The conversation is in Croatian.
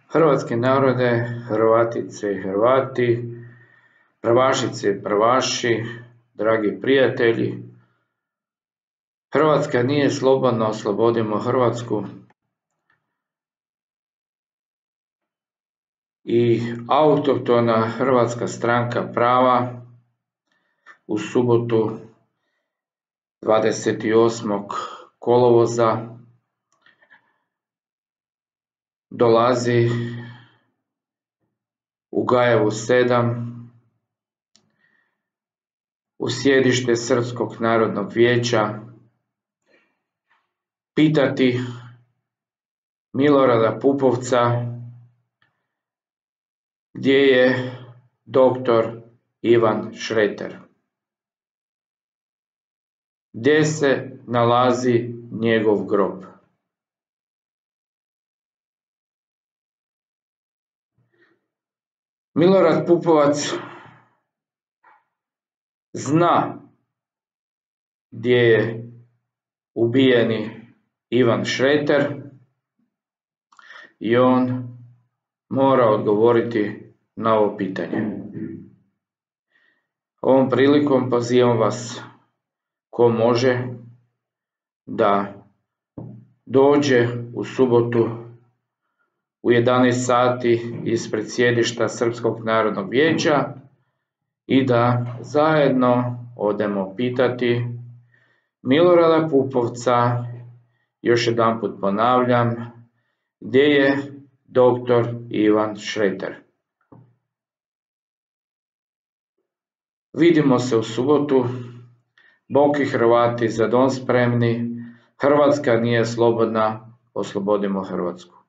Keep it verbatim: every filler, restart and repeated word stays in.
Hrvatski narode, Hrvatice i Hrvati, prvašice i prvaši, dragi prijatelji, Hrvatska nije slobodna, oslobodimo Hrvatsku. I autohtona Hrvatska stranka prava u subotu dvadeset osmog kolovoza dolazi u Gajevu sedam u sjedište Srpskog narodnog vijeća pitati Milorada Pupovca gdje je doktor Ivan Šreter, gdje se nalazi njegov grob. Milorad Pupovac zna gdje je ubijeni Ivan Šreter i on mora odgovoriti na ovo pitanje. Ovom prilikom pozivam vas ko može da dođe u subotu u jedanaest sati ispred sjedišta Srpskog narodnog vijeća i da zajedno odemo pitati Milorada Pupovca, još jedanput ponavljam, gdje je doktor Ivan Šreter. Vidimo se u subotu. Bog i Hrvati, za dom spremni. Hrvatska nije slobodna, oslobodimo Hrvatsku.